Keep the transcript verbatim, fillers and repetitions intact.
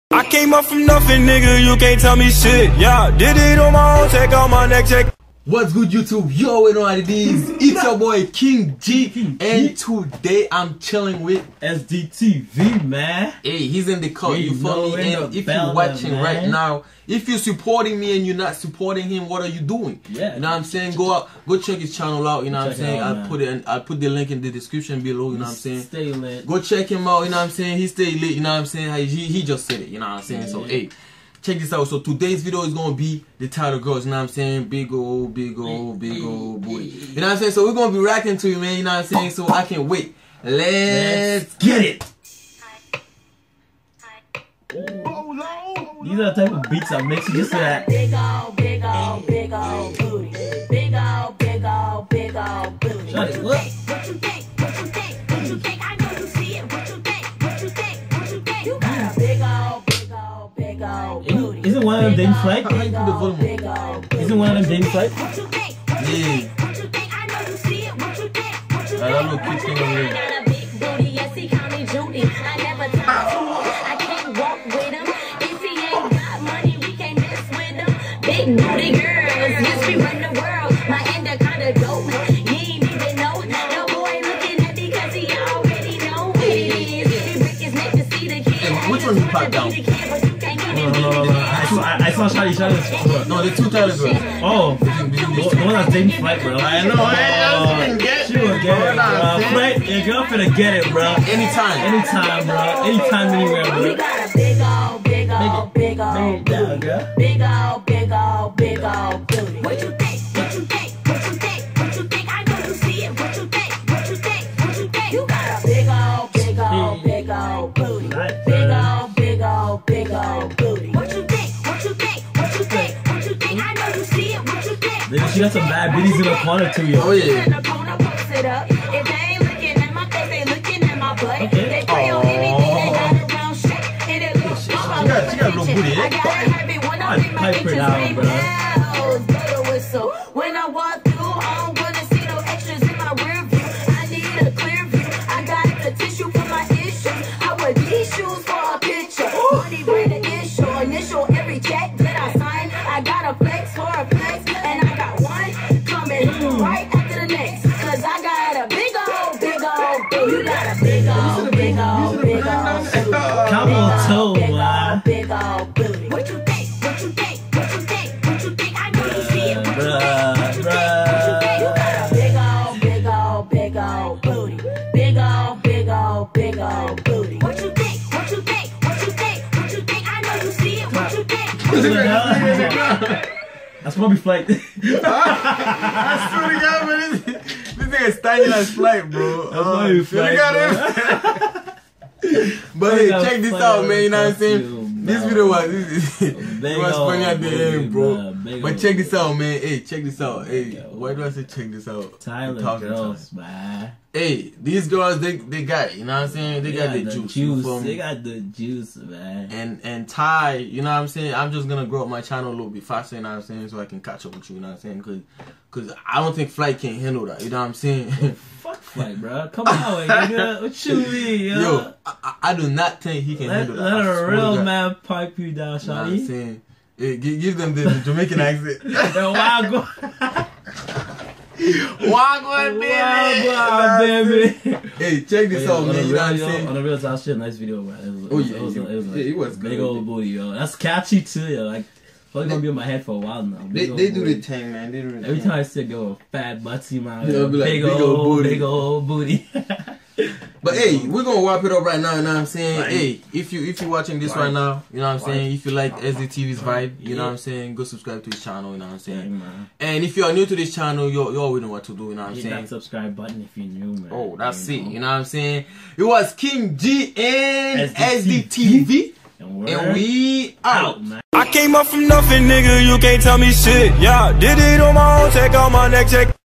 I came up from nothing, nigga, you can't tell me shit. Yeah, did it on my own, take out my neck, check. What's good, YouTube? Yo, we know what it is. It's your boy King G, King and G. Today I'm chilling with S D T V, man. Hey, he's in the cut. You feel me? And if you're watching man. right now, if you're supporting me and you're not supporting him, what are you doing? Yeah, you know what I'm saying? Go out, go check his channel out. You know what I'm saying? I'll put it. I'll put the link in the description below. You know what I'm saying? Stay lit. Go check him out. You know what I'm saying? He stay lit. You know what I'm saying? He he just said it. You know what I'm saying? Yeah. So hey. Check this out. So today's video is gonna be the title girls, you know what I'm saying? Big old, big old, big old booty. You know what I'm saying? So we're gonna be racking to you, man, you know what I'm saying? So I can't wait. Let's, Let's get it. These are the type of beats that makes you just say that. Big old, big old, big old booty. Big old, big old, big old booty. Shut it, look. What you think? What you think? What you think? I know you see it. What you think? What you think? What you think? You got a big old, big old, big old booty. Isn't one of them Dame Flight? Big old, big old booty. Isn't one of them Dame Flight? What you think? Yeah. What you think? I know you see it. What you think? What you think? I don't know, keep thinking of it. I got a big booty. Yes, he call me Judy. I never talk to him. I can't walk with him. If he ain't got money, we can't mess with him. Big booty girls. Yes, we run the world. My anaconda dope. You ain't even know. No boy looking at me because he already know what it is. He break his neck to see the kid. Hey, which one you popped down? No, no, no, no. I saw, I, I saw Shawty Shawty's. No, the two title girls. Oh, the, the one that's Dame Flight, bro. I know, I know. She will get it, bro. Flight, your girl finna get it, bro. Anytime. Anytime, bro. Anytime, anywhere, bro. We got a big old, big old, big old booty. Big old, big old, big old booty. What you think? What you think? What you think? What you think? I know you see it. What you think? What you think? What you think? You got a big old, big old, big old booty. Big old, big old, big old booty. What you think? What you think? What you think? What you think? I know you see it. What you think? Maybe she got some bad bitties in the corner too, yo. Oh yeah. If they ain't looking at my face, they looking at my butt. Okay. They pray on anything, they got around shit. And it looks She got, she got a little booty, I gotta have it when I make my Pipe her bitches down, ring bro. bells. Blow the whistle. When I walk through, I don't wanna see no extras in my rear view. I need a clear view. I got the tissue for my issues. I wear these shoes for a picture. Money bring the issue. Initial every check that I sign. I got a flex for a flex. And I got one coming right after the next. Cause I got a big old, big old booty. You got a big old, big old, big old booty. Camel toe, man. Big old booty. What you think? What you think? What you think? What you think? I know you see it. What you think? What you think? What you think? You got a big old, big old, big old booty. Big old, big old, big old booty. What you think? What you think? What you think? What you think? I know you see it. What you think? That's Bobby Flight. I swear to God, man, this, this nigga styling as Flight, bro. That's Bobby Flight, But hey, check this out, man. You know what I'm saying? This video was this, it was funny at the end, bro. But check this out, man. Hey, check this out. Hey, why do I say check this out? Tyler girls, man. Hey, these girls, they they got it. You know what I'm saying? They, they got, got the, the juice. juice. They got the juice, man. And and Ty, you know what I'm saying? I'm just gonna grow up my channel a little bit faster. You know what I'm saying? So I can catch up with you. You know what I'm saying? Cause, cause I don't think Flight can handle that. You know what I'm saying? Fuck Flight, bro. Come on, nigga. What you mean, yo? Yo, I, I do not think he can let, handle that. Let a real man pipe you down, Shawty. You know what I'm saying? Hey, give, give them the, the Jamaican accent. Yo, why go? Wagwan, baby. baby. Hey, check this yo, out, man. You know what I'm yo, saying? On the real top shit, nice video, man. It was, oh, it was, yeah. It was, it was, yeah, it was big good. old booty, yo. That's catchy, too, yo. Like, probably gonna be in my head for a while now. They, they do the thing, man. They do the Every thing. time I see a girl, fat butty, man. Yeah, Big, like, big, big old, old booty. big old booty. But hey, we're gonna wrap it up right now, you know what I'm saying? Right. Hey, if you if you're watching this right, right now, you know what I'm saying? Right. If you like S D T V's vibe, you yeah. know what I'm saying, go subscribe to his channel, you know what I'm saying? Yeah, and if you are new to this channel, you you already know what to do, you know what I'm Hit saying? Hit that subscribe button if you're new, man. Oh, that's you it, know? you know what I'm saying? It was King G and S D T V, and, and we out. out, man. I came up from nothing, nigga, you can't tell me shit. Yeah, did it on my own, take out my neck, check.